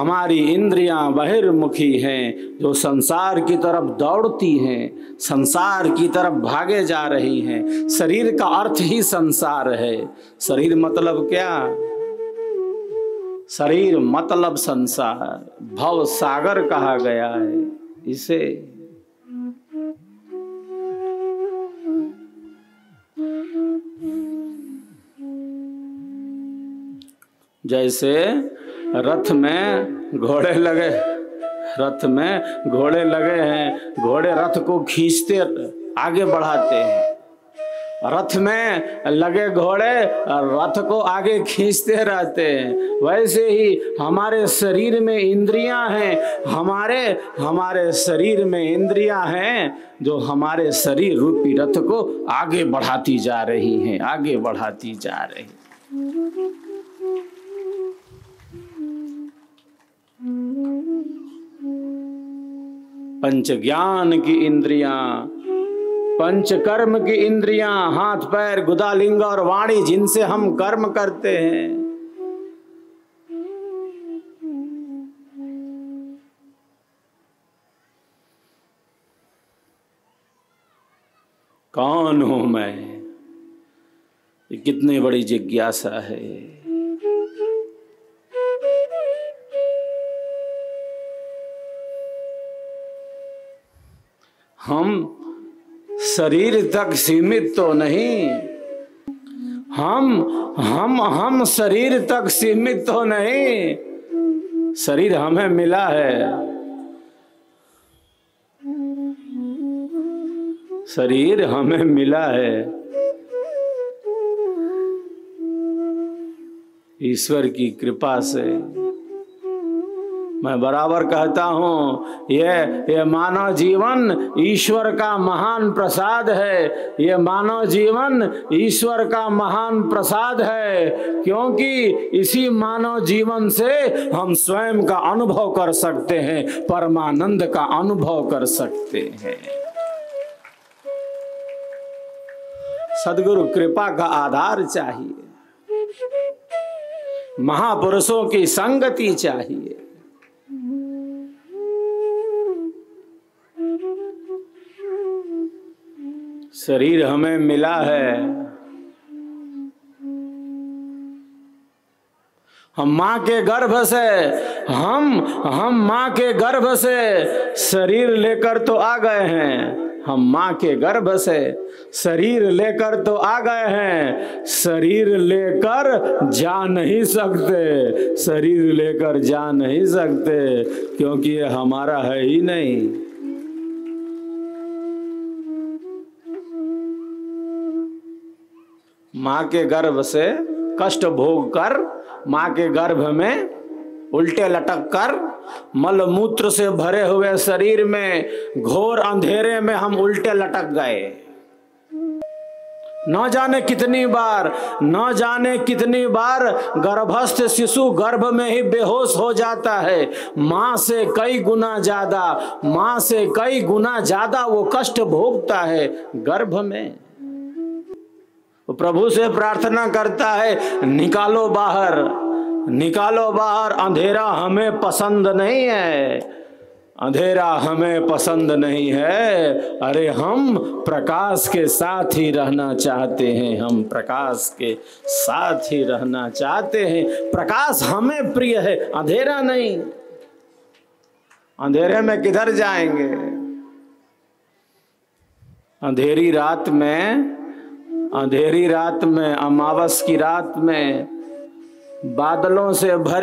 हमारी इंद्रियां बहिर्मुखी हैं, जो संसार की तरफ दौड़ती हैं, संसार की तरफ भागे जा रही हैं। शरीर का अर्थ ही संसार है। शरीर मतलब क्या? शरीर मतलब संसार, भव सागर कहा गया है इसे। जैसे रथ में घोड़े लगे, रथ में घोड़े लगे हैं, घोड़े रथ को खींचते आगे बढ़ाते हैं। रथ में लगे घोड़े रथ को आगे खींचते रहते हैं। वैसे ही हमारे शरीर में इंद्रियां हैं, हमारे शरीर में इंद्रियां हैं जो हमारे शरीर रूपी रथ को आगे बढ़ाती जा रही हैं, आगे बढ़ाती जा रही। पंच ज्ञान की इंद्रियां, पंच कर्म की इंद्रियां, हाथ पैर गुदा लिंग और वाणी, जिनसे हम कर्म करते हैं। कौन हूं मैं? ये कितनी बड़ी जिज्ञासा है। हम शरीर तक सीमित तो नहीं, हम शरीर तक सीमित तो नहीं। शरीर हमें मिला है, शरीर हमें मिला है ईश्वर की कृपा से। मैं बराबर कहता हूँ ये मानव जीवन ईश्वर का महान प्रसाद है। ये मानव जीवन ईश्वर का महान प्रसाद है, क्योंकि इसी मानव जीवन से हम स्वयं का अनुभव कर सकते हैं, परमानंद का अनुभव कर सकते हैं। सद्गुरु कृपा का आधार चाहिए, महापुरुषों की संगति चाहिए। शरीर हमें मिला है, हम माँ के गर्भ से, हम माँ के गर्भ से शरीर लेकर तो आ गए हैं। हम माँ के गर्भ से शरीर लेकर तो आ गए हैं, शरीर लेकर जा नहीं सकते, शरीर लेकर जा नहीं सकते, क्योंकि ये हमारा है ही नहीं। माँ के गर्भ से कष्ट भोग कर, माँ के गर्भ में उल्टे लटक कर, मल मूत्र से भरे हुए शरीर में घोर अंधेरे में हम उल्टे लटक गए। न जाने कितनी बार गर्भस्थ शिशु गर्भ में ही बेहोश हो जाता है। माँ से कई गुना ज्यादा वो कष्ट भोगता है गर्भ में। प्रभु से प्रार्थना करता है, निकालो बाहर, अंधेरा हमें पसंद नहीं है, अंधेरा हमें पसंद नहीं है। अरे हम प्रकाश के साथ ही रहना चाहते हैं, हम प्रकाश के साथ ही रहना चाहते हैं। प्रकाश हमें प्रिय है, अंधेरा नहीं। अंधेरे में किधर जाएंगे? अंधेरी रात में, अमावस की रात में, बादलों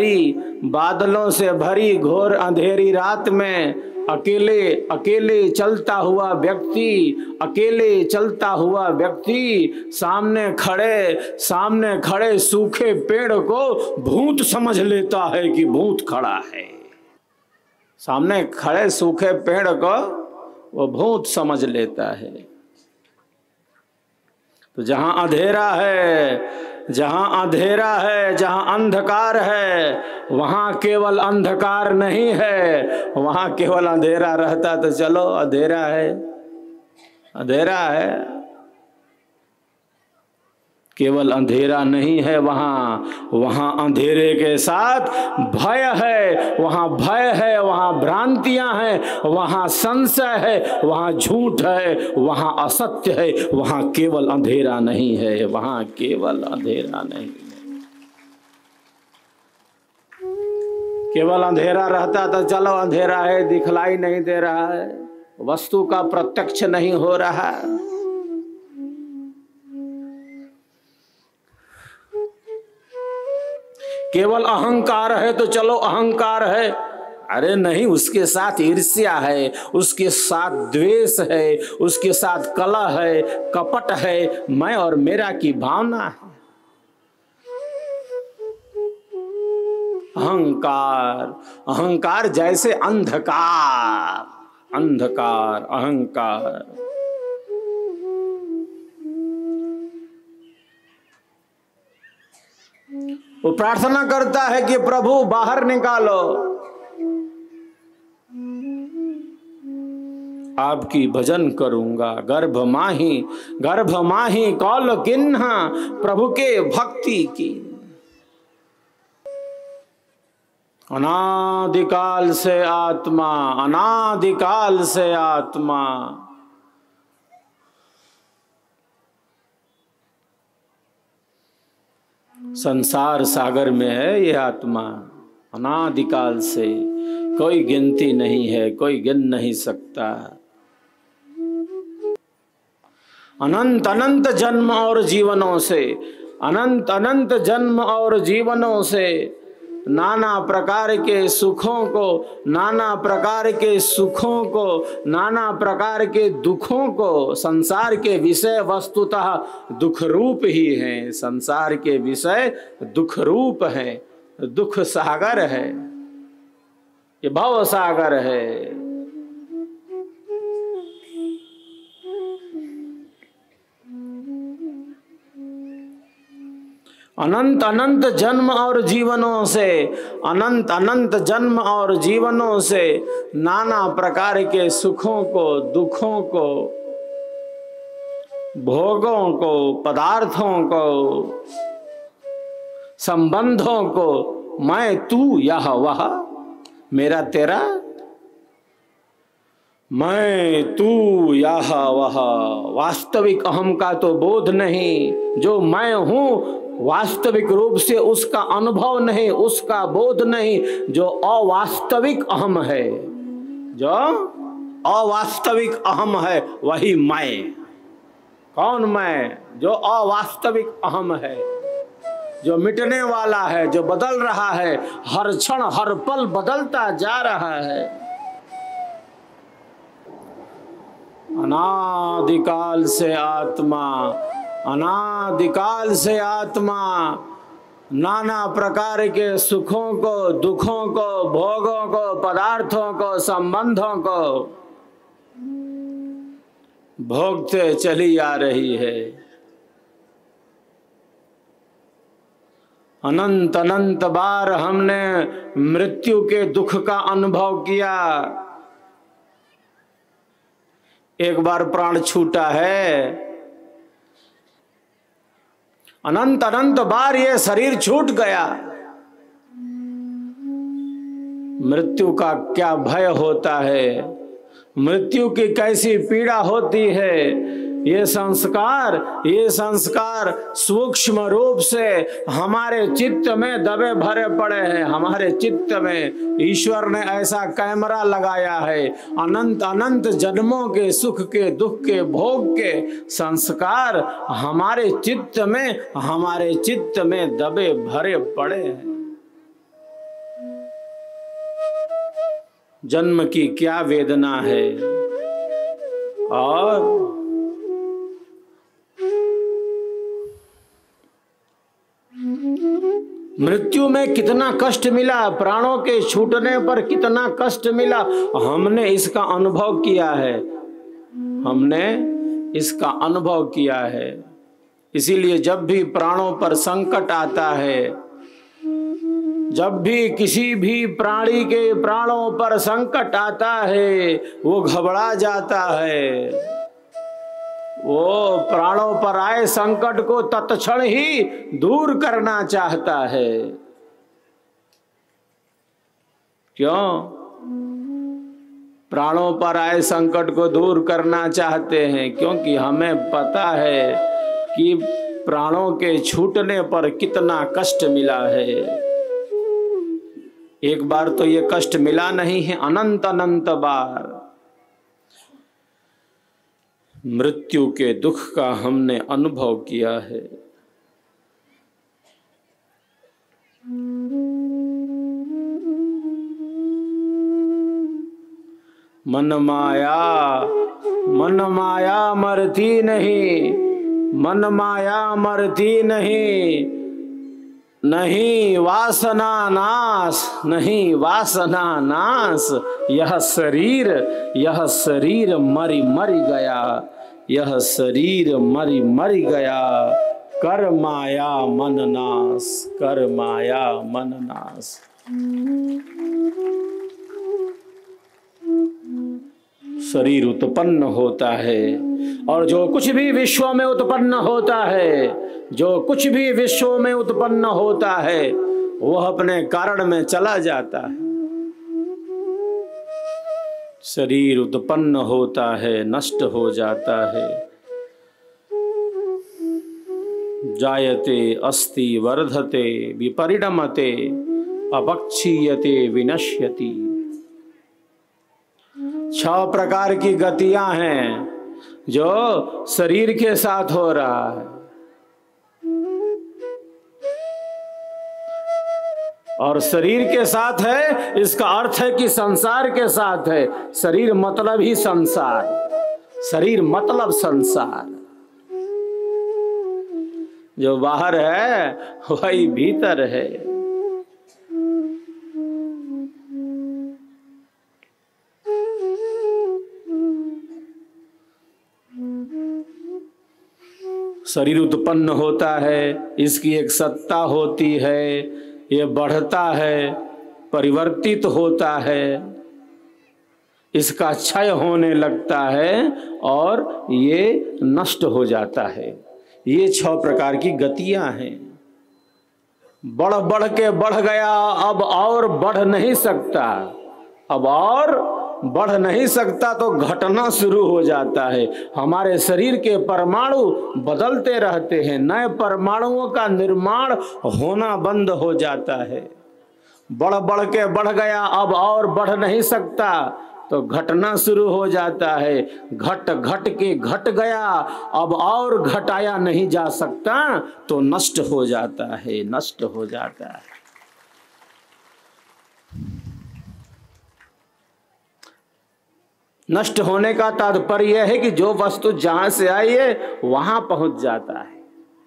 से भरी घोर अंधेरी रात में अकेले चलता हुआ व्यक्ति सामने खड़े सूखे पेड़ को भूत समझ लेता है कि भूत खड़ा है। सामने खड़े सूखे पेड़ को वो भूत समझ लेता है। तो जहां अंधेरा है, जहां अंधकार है, वहां केवल अंधकार नहीं है, वहां केवल अंधेरा रहता। तो चलो अंधेरा है, केवल अंधेरा नहीं है वहाँ, वहाँ अंधेरे के साथ भय है, वहाँ भय है, वहाँ भ्रांतियां हैं, वहाँ संशय है, वहाँ झूठ है, वहाँ असत्य है, वहाँ केवल अंधेरा नहीं है, वहाँ केवल अंधेरा नहीं है। केवल अंधेरा रहता तो चलो अंधेरा है, दिखलाई नहीं दे रहा है, वस्तु का प्रत्यक्ष नहीं हो रहा। केवल अहंकार है तो चलो अहंकार है, अरे नहीं, उसके साथ ईर्ष्या है, उसके साथ द्वेष है, उसके साथ कलह है, कपट है, मैं और मेरा की भावना है। अहंकार, अहंकार जैसे अंधकार, अंधकार अहंकार। वो प्रार्थना करता है कि प्रभु बाहर निकालो, आपकी भजन करूंगा। गर्भ माही कौल किन्हा, प्रभु के भक्ति की। अनादिकाल से आत्मा, अनादिकाल से आत्मा, संसार सागर में है ये आत्मा, अनादिकाल से, कोई गिनती नहीं है, कोई गिन नहीं सकता। अनंत अनंत जन्म और जीवनों से, अनंत अनंत जन्म और जीवनों से नाना प्रकार के सुखों को, नाना प्रकार के सुखों को, नाना प्रकार के दुखों को, संसार के विषय वस्तुतः दुख रूप ही हैं, संसार के विषय दुख रूप हैं, दुख सागर है, ये भव सागर है। अनंत अनंत जन्म और जीवनों से, अनंत अनंत जन्म और जीवनों से नाना प्रकार के सुखों को, दुखों को, भोगों को, पदार्थों को, संबंधों को, मैं तू यह वह, मेरा तेरा, मैं तू यह वह। वास्तविक अहम का तो बोध नहीं, जो मैं हूं वास्तविक रूप से उसका अनुभव नहीं, उसका बोध नहीं। जो अवास्तविक अहम है, जो अवास्तविक अहम है वही मैं। कौन मैं? जो अवास्तविक अहम है, जो मिटने वाला है, जो बदल रहा है, हर क्षण हर पल बदलता जा रहा है। अनादिकाल से आत्मा, अनादिकाल से आत्मा नाना प्रकार के सुखों को, दुखों को, भोगों को, पदार्थों को, संबंधों को भोगते चली आ रही है। अनंत अनंत बार हमने मृत्यु के दुख का अनुभव किया। एक बार प्राण छूटा है, अनंत अनंत बार ये शरीर छूट गया। मृत्यु का क्या भय होता है, मृत्यु की कैसी पीड़ा होती है। ये संस्कार सूक्ष्म रूप से हमारे चित्त में दबे भरे पड़े हैं। हमारे चित्त में ईश्वर ने ऐसा कैमरा लगाया है, अनंत अनंत जन्मों के सुख के, दुख के, भोग के संस्कार हमारे चित्त में दबे भरे पड़े हैं। जन्म की क्या वेदना है और मृत्यु में कितना कष्ट मिला, प्राणों के छूटने पर कितना कष्ट मिला, हमने इसका अनुभव किया है, हमने इसका अनुभव किया है। इसीलिए जब भी प्राणों पर संकट आता है, जब भी किसी भी प्राणी के प्राणों पर संकट आता है, वो घबरा जाता है, वो प्राणों पर आए संकट को तत्क्षण ही दूर करना चाहता है। क्यों? प्राणों पर आए संकट को दूर करना चाहते हैं क्योंकि हमें पता है कि प्राणों के छूटने पर कितना कष्ट मिला है। एक बार तो ये कष्ट मिला नहीं है, अनंत अनंत बार मृत्यु के दुख का हमने अनुभव किया है। मन माया मरती नहीं, मन माया मरती नहीं, नहीं वासना नाश, नहीं वासना नाश। यह शरीर मरी मरी गया, यह शरीर मरी मरी गया। कर माया मन नाश, कर माया मन नाश। शरीर उत्पन्न होता है और जो कुछ भी विश्व में उत्पन्न होता है, जो कुछ भी विश्व में उत्पन्न होता है वह अपने कारण में चला जाता है। शरीर उत्पन्न होता है, नष्ट हो जाता है। जायते अस्ति वर्धते विपरिणमते अपक्षीयते विनश्यति। 6 प्रकार की गतियां हैं जो शरीर के साथ हो रहा है। और शरीर के साथ है इसका अर्थ है कि संसार के साथ है। शरीर मतलब ही संसार, शरीर मतलब संसार। जो बाहर है वही भीतर है। शरीर उत्पन्न होता है, इसकी एक सत्ता होती है, ये बढ़ता है, परिवर्तित होता है, इसका क्षय होने लगता है और ये नष्ट हो जाता है। ये 6 प्रकार की गतियां हैं। बढ़ बढ़ के बढ़ गया, अब और बढ़ नहीं सकता, अब और बढ़ नहीं सकता तो घटना शुरू हो जाता है। हमारे शरीर के परमाणु बदलते रहते हैं, नए परमाणुओं का निर्माण होना बंद हो जाता है। बढ़ बढ़ के बढ़ गया, अब और बढ़ नहीं सकता तो घटना शुरू हो जाता है। घट घट के घट गया, अब और घटाया नहीं जा सकता तो नष्ट हो जाता है, नष्ट हो जाता है। नष्ट होने का तात्पर्य है कि जो वस्तु जहां से आई है वहां पहुंच जाता है।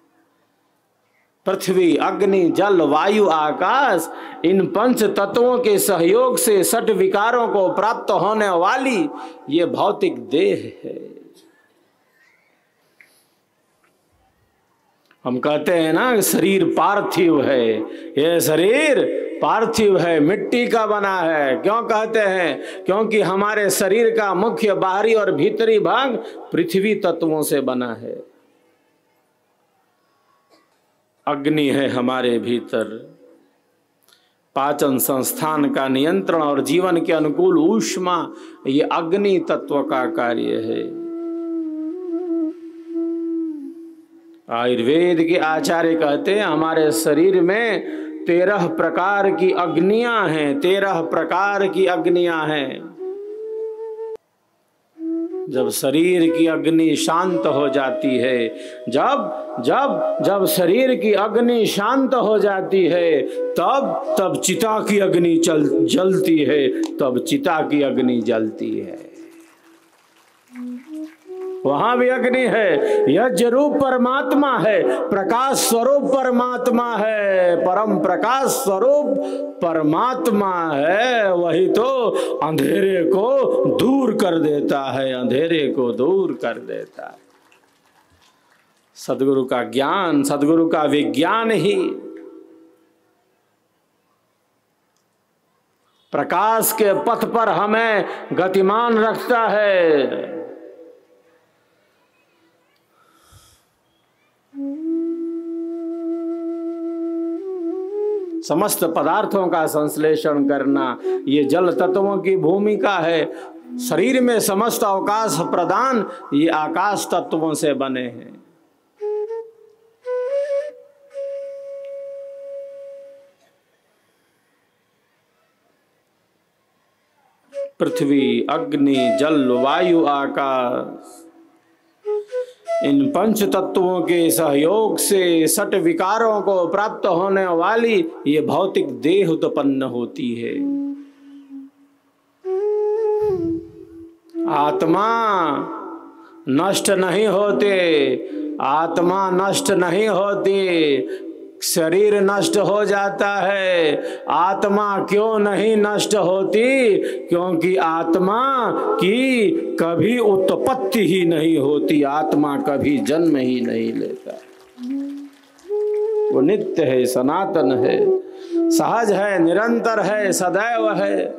पृथ्वी, अग्नि, जल, वायु, आकाश, इन 5 तत्वों के सहयोग से 6 विकारों को प्राप्त होने वाली ये भौतिक देह है। हम कहते हैं ना शरीर पार्थिव है, ये शरीर पार्थिव है, मिट्टी का बना है। क्यों कहते हैं? क्योंकि हमारे शरीर का मुख्य बाहरी और भीतरी भाग पृथ्वी तत्वों से बना है। अग्नि है हमारे भीतर, पाचन संस्थान का नियंत्रण और जीवन के अनुकूल ऊष्मा, ये अग्नि तत्व का कार्य है। आयुर्वेद के आचार्य कहते हैं हमारे शरीर में 13 प्रकार की अग्नियां हैं, 13 प्रकार की अग्नियां हैं। जब शरीर की अग्नि शांत हो जाती है, जब शरीर की अग्नि शांत हो जाती है तब चिता की अग्नि जलती है, तब चिता की अग्नि जलती है। वहां भी अग्नि है। यह जरूर परमात्मा है, प्रकाश स्वरूप परमात्मा है, परम प्रकाश स्वरूप परमात्मा है। वही तो अंधेरे को दूर कर देता है, अंधेरे को दूर कर देता है। सद्गुरु का ज्ञान, सद्गुरु का विज्ञान ही प्रकाश के पथ पर हमें गतिमान रखता है। समस्त पदार्थों का संश्लेषण करना, ये जल तत्वों की भूमिका है। शरीर में समस्त अवकाश प्रदान ये आकाश तत्वों से बने हैं। पृथ्वी, अग्नि, जल, वायु, आकाश, इन पंच तत्वों के सहयोग से षट विकारों को प्राप्त होने वाली ये भौतिक देह उत्पन्न होती है। आत्मा नष्ट नहीं होते, आत्मा नष्ट नहीं होती, शरीर नष्ट हो जाता है। आत्मा क्यों नहीं नष्ट होती? क्योंकि आत्मा की कभी उत्पत्ति ही नहीं होती, आत्मा कभी जन्म ही नहीं लेता। वो नित्य है, सनातन है, सहज है, निरंतर है, सदैव है।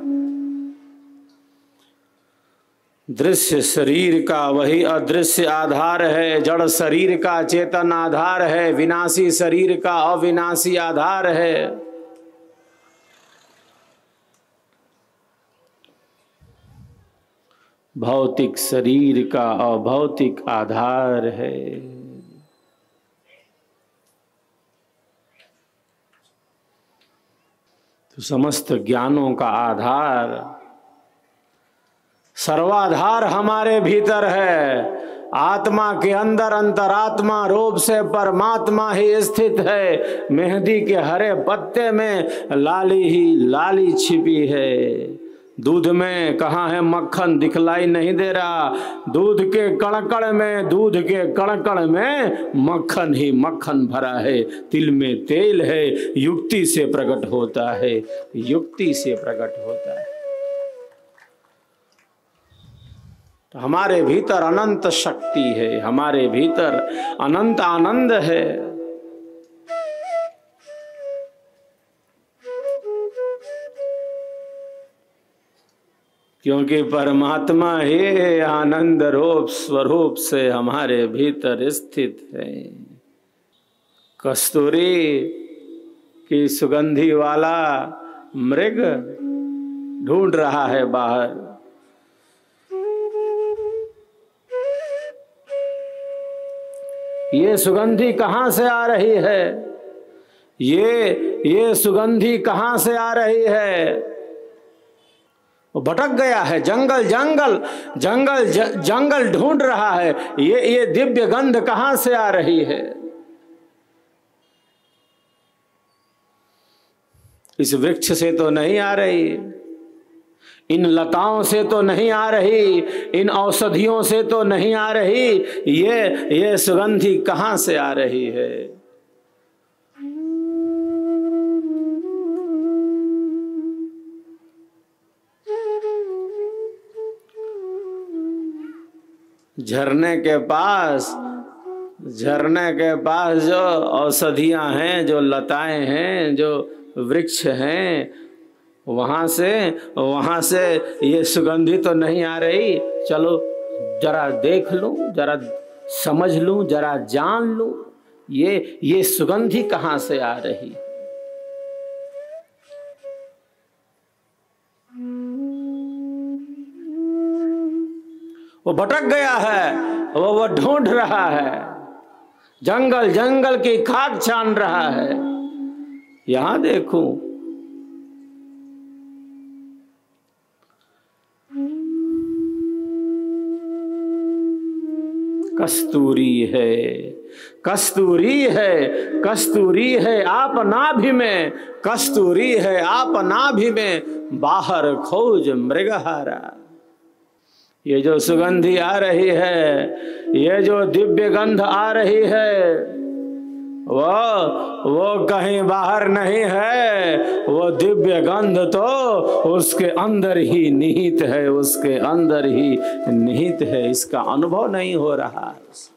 दृश्य शरीर का वही अदृश्य आधार है, जड़ शरीर का चेतन आधार है, विनाशी शरीर का अविनाशी आधार है। भौतिक शरीर का अभौतिक आधार है। तो समस्त ज्ञानों का आधार, सर्वाधार हमारे भीतर है। आत्मा के अंदर अंतरात्मा रूप से परमात्मा ही स्थित है। मेहंदी के हरे पत्ते में लाली ही लाली छिपी है। दूध में कहाँ है मक्खन, दिखलाई नहीं दे रहा। दूध के कणकण में, दूध के कणकण में मक्खन ही मक्खन भरा है। तिल में तेल है, युक्ति से प्रकट होता है, युक्ति से प्रकट होता है। तो हमारे भीतर अनंत शक्ति है, हमारे भीतर अनंत आनंद है। क्योंकि परमात्मा ही आनंद रूप स्वरूप से हमारे भीतर स्थित है। कस्तूरी की सुगंधी वाला मृग ढूंढ रहा है बाहर। ये सुगंधी कहाँ से आ रही है? ये सुगंधी कहाँ से आ रही है? वो भटक गया है, जंगल जंगल जंगल जंगल ढूंढ रहा है। ये दिव्य गंध कहाँ से आ रही है? इस वृक्ष से तो नहीं आ रही, इन लताओं से तो नहीं आ रही, इन औषधियों से तो नहीं आ रही। ये सुगंधी कहाँ से आ रही है? झरने के पास जो औषधियां हैं, जो लताएं हैं, जो वृक्ष हैं, वहां से ये सुगंधी तो नहीं आ रही। चलो जरा देख लूं, जरा समझ लूं, जरा जान लूं, ये सुगंधी कहां से आ रही। वो भटक गया है, वो ढूंढ रहा है, जंगल जंगल की खाक छान रहा है। यहां देखूं, कस्तूरी है, कस्तूरी है, कस्तूरी है आप नाभि में, कस्तूरी है आप नाभि में, बाहर खोज मृगहारा। ये जो सुगंधी आ रही है, ये जो दिव्य गंध आ रही है, वो कहीं बाहर नहीं है। वो दिव्य गंध तो उसके अंदर ही निहित है, उसके अंदर ही निहित है। इसका अनुभव नहीं हो रहा।